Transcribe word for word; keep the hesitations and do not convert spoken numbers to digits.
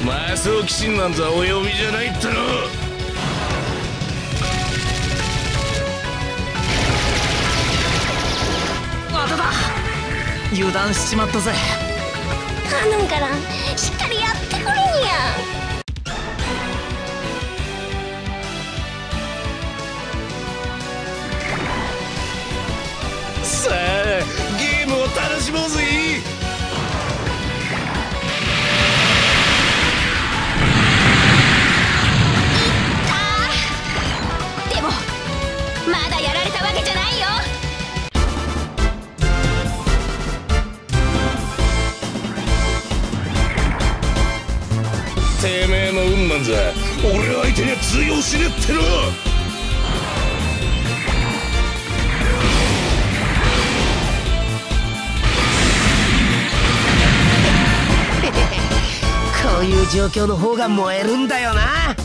マスオキシンなんざお呼びじゃないっての。 まただ。油断しちまったぜ。 頼むからしっかりやってくれんや。 さあゲームを楽しもうぜ。 でもまだやられたわけじゃないよ。 てめえの運なんざ俺相手には通用しねえっての。 こういう状況の方が燃えるんだよな。